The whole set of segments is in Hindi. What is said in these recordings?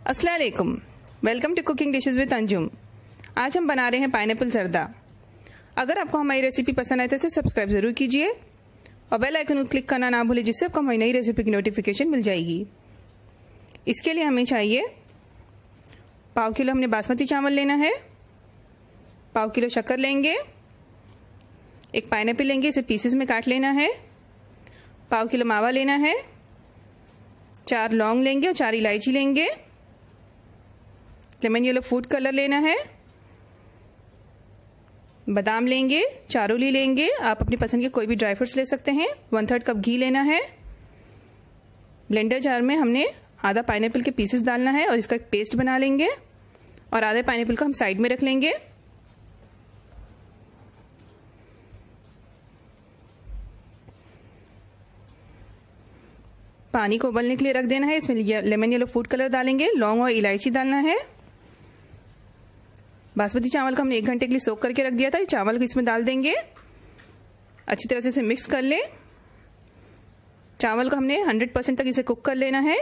अस्सलाम वालेकुम। Welcome to cooking dishes with Anjum. आज हम बना रहे हैं पाइनएप्पल जर्दा। अगर आपको हमारी रेसिपी पसंद आए तो इसे सब्सक्राइब जरूर कीजिए और बेल आइकन को क्लिक करना ना भूलें, जिससे आपको हमारी नई रेसिपी की नोटिफिकेशन मिल जाएगी। इसके लिए हमें चाहिए पाव किलो हमने बासमती चावल लेना है, पाव किलो शक्कर लेंगे, एक पाइनएप्पल लेंगे, इसे पीसेस में काट लेना है, पाव किलो मावा लेना है, 4 लौंग लेंगे और 4 इलायची लेंगे, लेमन येलो फूड कलर लेना है, बादाम लेंगे, चारोली लेंगे, आप अपनी पसंद के कोई भी ड्राई फ्रूट्स ले सकते हैं, 1/3 कप घी लेना है। ब्लेंडर जार में हमने आधा पाइनएप्पल के पीसेस डालना है और इसका एक पेस्ट बना लेंगे और आधे पाइनएप्पल को हम साइड में रख लेंगे। पानी को उबलने के लिए रख देना है। इसमें लेमन येलो फूड कलर डालेंगे, लौंग और इलायची डालना है। बासमती चावल को हमने 1 घंटे के लिए सोक करके रख दिया था, चावल को इसमें डाल देंगे, अच्छी तरह से इसे मिक्स कर ले। चावल को हमने 100% तक इसे कुक कर लेना है।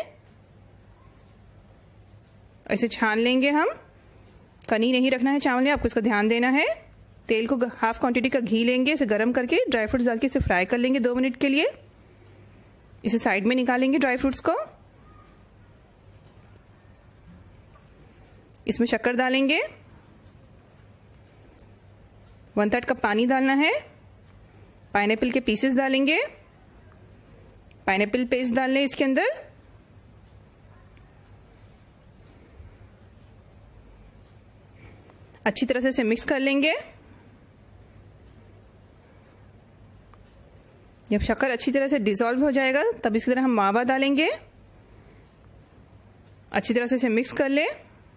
इसे छान लेंगे हम, कनी नहीं रखना है चावल में, आपको इसका ध्यान देना है। तेल को हाफ क्वांटिटी का घी लेंगे, इसे गर्म करके ड्राई फ्रूट्स डाल के इसे फ्राई कर लेंगे 2 मिनट के लिए। इसे साइड में निकालेंगे ड्राई फ्रूट्स को। इसमें शक्कर डालेंगे, 1/3 कप पानी डालना है, पाइनएप्पल के पीसेस डालेंगे, पाइनएप्पल पेस्ट डाल लें इसके अंदर, अच्छी तरह से इसे मिक्स कर लेंगे। जब शक्कर अच्छी तरह से डिसॉल्व हो जाएगा तब इसकी तरह हम मावा डालेंगे, अच्छी तरह से इसे मिक्स कर ले।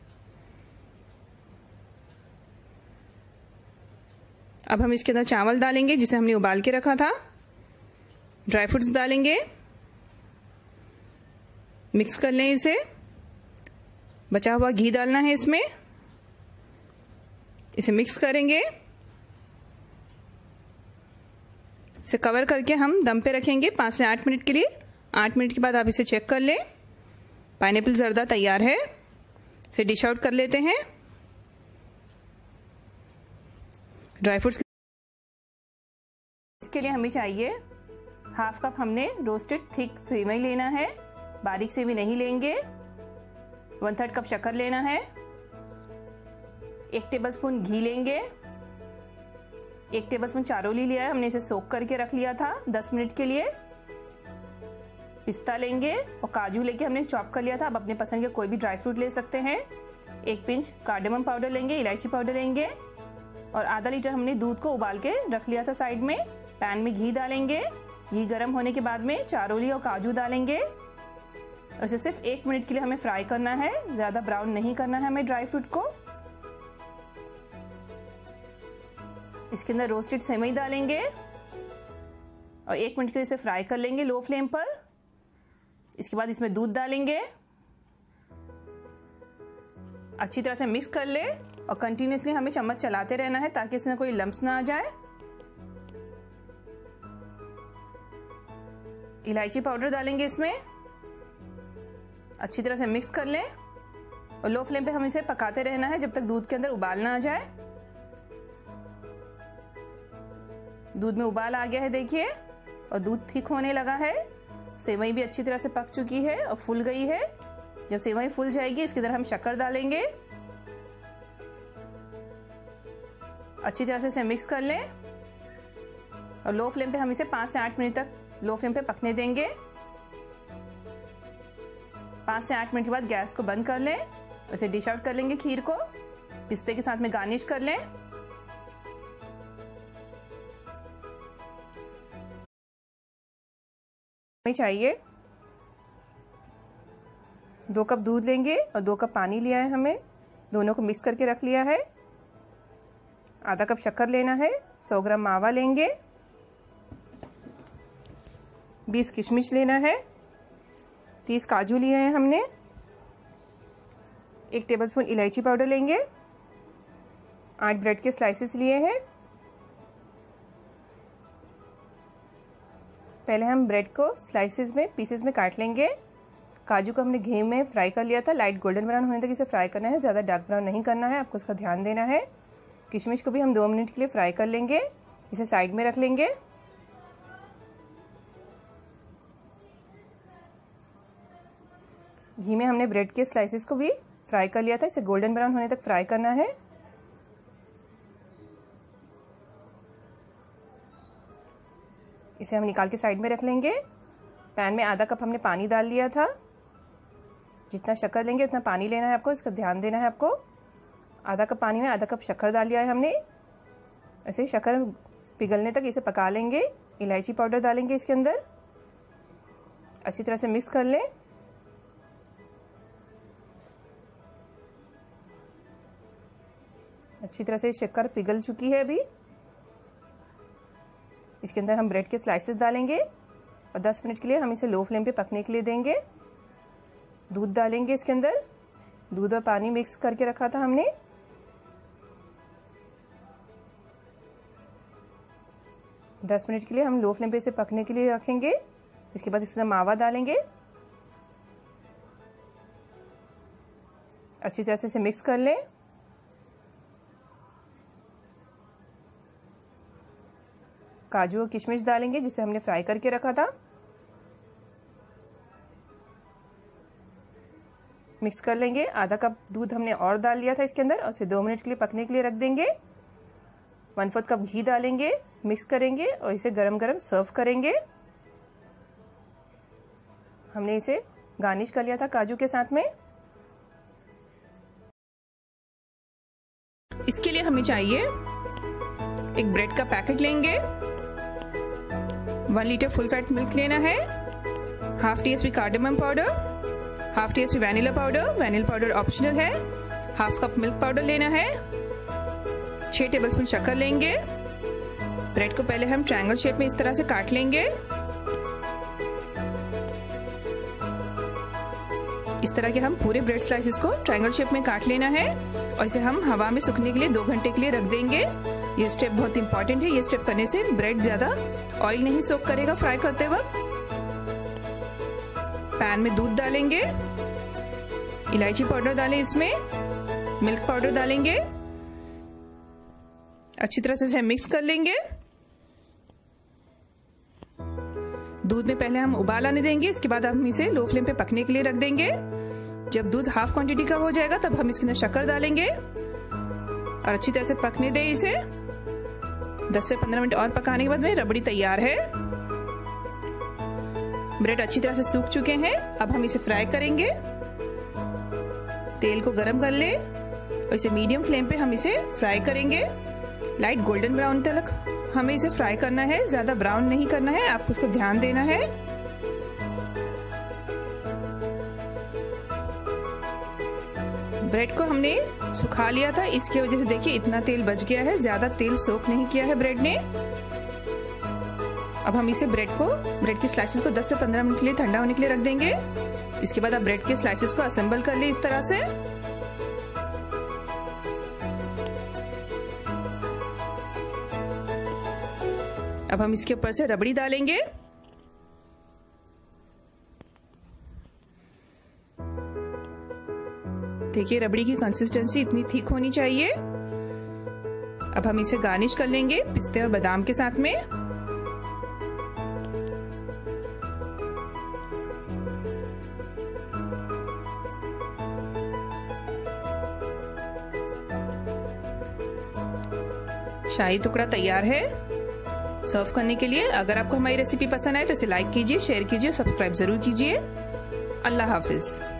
अब हम इसके अंदर चावल डालेंगे जिसे हमने उबाल के रखा था, ड्राई फ्रूट्स डालेंगे, मिक्स कर लें इसे। बचा हुआ घी डालना है इसमें, इसे मिक्स करेंगे। इसे कवर करके हम दम पे रखेंगे 5 से 8 मिनट के लिए। 8 मिनट के बाद आप इसे चेक कर लें। पाइनएप्पल जर्दा तैयार है। इसे डिश आउट कर लेते हैं। ड्राई फ्रूट्स इसके लिए हमें चाहिए हाफ कप हमने रोस्टेड थिक सेवई लेना है, बारीक सेवई नहीं लेंगे। 1/3 कप शक्कर लेना है, 1 टेबलस्पून घी लेंगे, 1 टेबलस्पून चारोली लिया है, हमने इसे सोक करके रख लिया था 10 मिनट के लिए। पिस्ता लेंगे और काजू लेके हमने चॉप कर लिया था, आप अपने पसंद के कोई भी ड्राई फ्रूट ले सकते हैं। 1 पिंच कार्डेमम पाउडर लेंगे, इलायची पाउडर लेंगे और आधा लीटर हमने दूध को उबाल के रख लिया था साइड में। पैन में घी डालेंगे, घी गर्म होने के बाद में चारोली और काजू डालेंगे और इसे सिर्फ 1 मिनट के लिए हमें फ्राई करना है, ज्यादा ब्राउन नहीं करना है हमें ड्राई फ्रूट को। इसके अंदर रोस्टेड सेवई डालेंगे और 1 मिनट के लिए इसे फ्राई कर लेंगे लो फ्लेम पर। इसके बाद इसमें दूध डालेंगे, अच्छी तरह से मिक्स कर ले और कंटिन्यूसली हमें चम्मच चलाते रहना है ताकि इसमें कोई लम्स ना आ जाए। इलायची पाउडर डालेंगे इसमें, अच्छी तरह से मिक्स कर लें और लो फ्लेम पे हमें इसे पकाते रहना है जब तक दूध के अंदर उबाल ना आ जाए। दूध में उबाल आ गया है देखिए, और दूध थिक होने लगा है। सेवई भी अच्छी तरह से पक चुकी है और फूल गई है। जब सेवई फूल जाएगी इसके अंदर हम शक्कर डालेंगे, अच्छी तरह से इसे मिक्स कर लें और लो फ्लेम पे हम इसे 5 से 8 मिनट तक लो फ्लेम पे पकने देंगे। 5 से 8 मिनट के बाद गैस को बंद कर लें और इसे डिश आउट कर लेंगे। खीर को पिस्ते के साथ में गार्निश कर लें। हमें चाहिए 2 कप दूध लेंगे और 2 कप पानी लिया है हमें, दोनों को मिक्स करके रख लिया है। आधा कप शक्कर लेना है, 100 ग्राम मावा लेंगे, 20 किशमिश लेना है, 30 काजू लिए हैं हमने, 1 टेबलस्पून इलायची पाउडर लेंगे, 8 ब्रेड के स्लाइसेस लिए हैं। पहले हम ब्रेड को स्लाइसेस में पीसेस में काट लेंगे काजू को हमने घी में फ्राई कर लिया था, लाइट गोल्डन ब्राउन होने तक इसे फ्राई करना है, ज़्यादा डार्क ब्राउन नहीं करना है, आपको उसका ध्यान देना है। किशमिश को भी हम 2 मिनट के लिए फ्राई कर लेंगे, इसे साइड में रख लेंगे। घी में हमने ब्रेड के स्लाइसेस को भी फ्राई कर लिया था, इसे गोल्डन ब्राउन होने तक फ्राई करना है। इसे हम निकाल के साइड में रख लेंगे। पैन में आधा कप हमने पानी डाल लिया था, जितना शक्कर लेंगे उतना पानी लेना है आपको, इसका ध्यान देना है आपको। आधा कप पानी में आधा कप शक्कर डाल लिया है हमने। ऐसे शक्कर पिघलने तक इसे पका लेंगे। इलायची पाउडर डालेंगे इसके अंदर, अच्छी तरह से मिक्स कर लें। अच्छी तरह से शक्कर पिघल चुकी है अभी। इसके अंदर हम ब्रेड के स्लाइसेस डालेंगे और 10 मिनट के लिए हम इसे लो फ्लेम पे पकने के लिए देंगे। दूध डालेंगे इसके अंदर, दूध और पानी मिक्स करके रखा था हमने। दस मिनट के लिए हम लो फ्लेम पे इसे पकने के लिए रखेंगे। इसके बाद इसके अंदर मावा डालेंगे, अच्छी तरह से इसे मिक्स कर लें। काजू और किशमिश डालेंगे जिसे हमने फ्राई करके रखा था। मिक्स कर लेंगे। आधा कप दूध हमने और डाल लिया था इसके अंदर और इसे 2 मिनट के लिए पकने के लिए रख देंगे। 1/4 कप घी डालेंगे, मिक्स करेंगे और इसे गरम गरम सर्व करेंगे। हमने इसे गार्निश कर लिया था काजू के साथ में। इसके लिए हमें चाहिए एक ब्रेड का पैकेट लेंगे, 1 लीटर फुल फैट मिल्क लेना है, half teaspoon cardamom powder, half teaspoon vanilla powder optional है, हाफ कप मिल्क पाउडर लेना है, 6 टेबलस्पून शक्कर लेंगे। ब्रेड को पहले हम ट्रायंगल शेप में इस तरह से काट लेंगे। इस तरह के हम पूरे ब्रेड स्लाइसेस को ट्रायंगल शेप में काट लेना है और इसे हम हवा में सूखने के लिए 2 घंटे के लिए रख देंगे। ये स्टेप बहुत इंपॉर्टेंट है। ये स्टेप करने से ब्रेड ज्यादा ऑयल नहीं सोक करेगा फ्राई करते वक्त। पैन में दूध डालेंगे, इलायची पाउडर डालें, इसमें मिल्क पाउडर डालेंगे, अच्छी तरह से इसे मिक्स कर लेंगे। दूध में पहले हम उबाल आने देंगे, इसके बाद हम इसे लो फ्लेम पे पकने के लिए रख देंगे। जब दूध हाफ क्वांटिटी का हो जाएगा तब हम इसके अंदर शक्कर डालेंगे और अच्छी तरह से पकने दें इसे। 10 से 15 मिनट और पकाने के बाद में रबड़ी तैयार है। ब्रेड अच्छी तरह से सूख चुके हैं। अब हम इसे फ्राई करेंगे। तेल को गरम कर ले और इसे मीडियम फ्लेम पे हम इसे फ्राई करेंगे। लाइट गोल्डन ब्राउन तक हमें इसे फ्राई करना है, ज्यादा ब्राउन नहीं करना है, आपको उसको ध्यान देना है। ब्रेड को हमने सुखा लिया था, इसकी वजह से देखिए इतना तेल बच गया है, ज्यादा तेल सोक नहीं किया है ब्रेड ने। अब हम इसे ब्रेड के स्लाइसेस को 10 से 15 मिनट के लिए ठंडा होने के लिए रख देंगे। इसके बाद आप ब्रेड के स्लाइसेस को असेंबल कर ले इस तरह से। अब हम इसके ऊपर से रबड़ी डालेंगे। देखिए रबड़ी की कंसिस्टेंसी इतनी थिक होनी चाहिए। अब हम इसे गार्निश कर लेंगे पिस्ते और बादाम के साथ में। शाही टुकड़ा तैयार है सर्व करने के लिए। अगर आपको हमारी रेसिपी पसंद आए तो इसे लाइक कीजिए, शेयर कीजिए, सब्सक्राइब जरूर कीजिए। अल्लाह हाफिज।